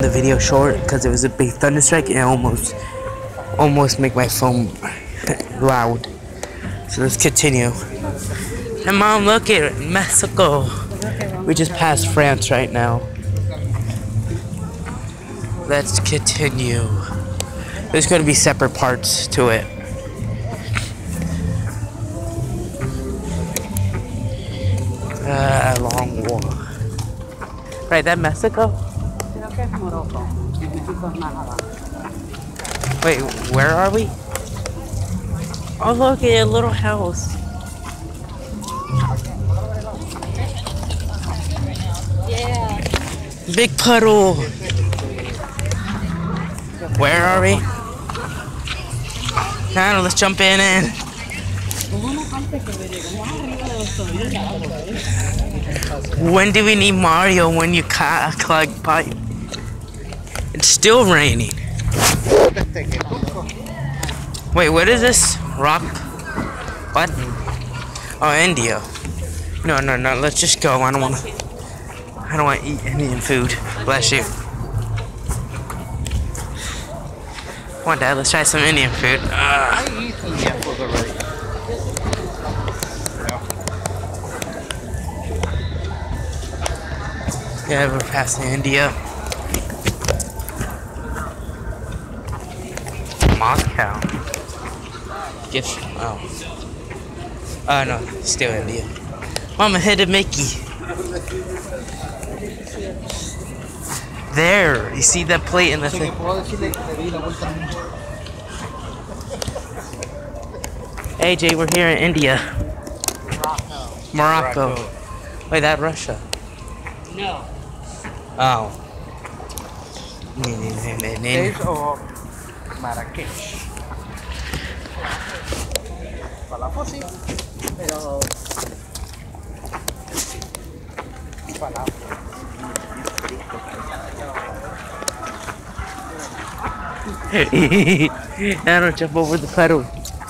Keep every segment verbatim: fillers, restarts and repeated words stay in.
the video short because it was a big thunderstrike and almost almost make my phone loud. So let's continue. And mom, look at Mexico. We just passed France right now. Let's continue. There's going to be separate parts to it. Uh, long walk. Right, that Mexico? Wait, where are we? Oh, look at a little house. Yeah. Big puddle. Where are we? Now let's jump in and. When do we need Mario when you collect pipe? It's still raining. Wait, what is this? Rock? What? Oh, India. No, no, no. Let's just go. I don't want to. I don't want to eat Indian food. Bless you. Come on, Dad. Let's try some Indian food. Uh. I eat Indian food already. Yeah, we're passing India. Moscow. Gift. Oh. Oh no, still India. Mama headed Mickey. There, you see that plate in the thing? Hey Jay, we're here in India. Morocco. Morocco. Wait, that Russia? No. Oh. Days of Marrakech. Falafel sí, pero falafel. I don't jump over the puddle.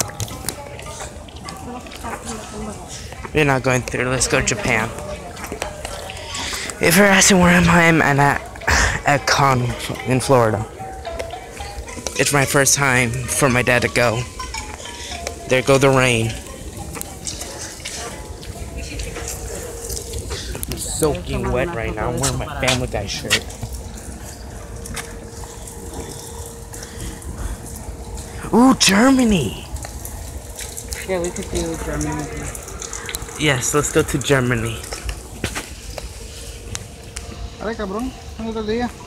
We're not going through. Let's go to Japan. If you're asking where am I, I'm at at Con in Florida. It's my first time for my dad to go. There go the rain. I'm soaking wet right now. I'm wearing my Family Guy shirt. Ooh, Germany! Yeah, we could do Germany. Yes, let's go to Germany. Ay, cabrón, ¿cuándo es el día?